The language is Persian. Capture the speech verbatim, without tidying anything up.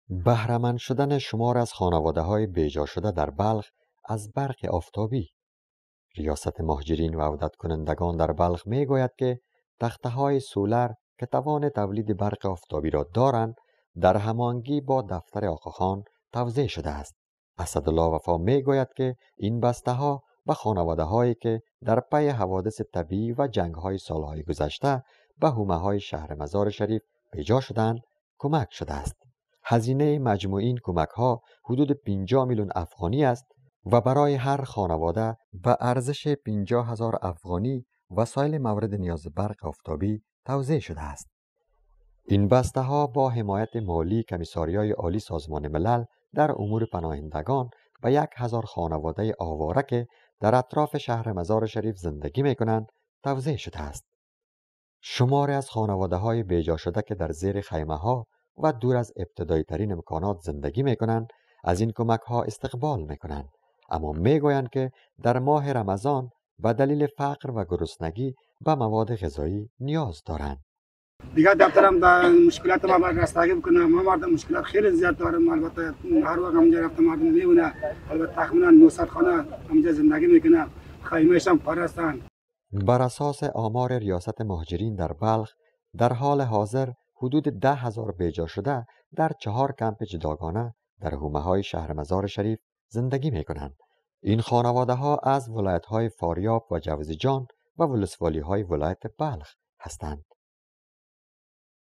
بهره‌مند شدن شمار از خانواده‌های بیجا شده در بلخ از برق آفتابی. ریاست مهاجرین و عودت کنندگان در بلخ می گوید که تخته‌های سولر که توان تولید برق آفتابی را دارند در هماهنگی با دفتر آقاخان توزیع شده است. اسدالله وفا می گوید که این بسته‌ها به خانواده‌هایی که در پی حوادث طبیعی و جنگ‌های سالهای گذشته به حومه‌های شهر مزار شریف بیجا شدند کمک شده است. هزینه مجموعی این کمک‌ها حدود پنجاه میلیون افغانی است و برای هر خانواده به ارزش پنجاه هزار افغانی وسایل مورد نیاز برق آفتابی توزیع شده است. این بسته‌ها با حمایت مالی کمیساریای عالی سازمان ملل در امور پناهندگان به یک هزار خانواده آواره که در اطراف شهر مزار شریف زندگی می‌کنند توزیع شده است. شماری از خانواده‌های بیجا شده که در زیر خیمه‌ها و دور از ابتدایی ترین امکانات زندگی می‌کنند از این کمک‌ها استقبال می‌کنند، اما می‌گویند که در ماه رمضان به دلیل فقر و گرسنگی به مواد غذایی نیاز دارند. دیگه دفترم در مشکلات ما باید رسیدگی بکنم. ما مرد مشکلات خیلی زیاد دارم. البته هر وقت همونجا رفتم مردم میونه. البته تقریبا نهصد خانه همونجا زندگی میکنن. خیمه‌اش هم پر هستن. بر اساس آمار ریاست مهاجرین در بلخ در حال حاضر حدود ده هزار بیجا شده در چهار کمپ جداگانه در حومه‌های شهر مزار شریف زندگی میکنند. این خانواده‌ها از ولایت‌های فاریاب و جوزجان و ولسوالی‌های ولایت بلخ هستند.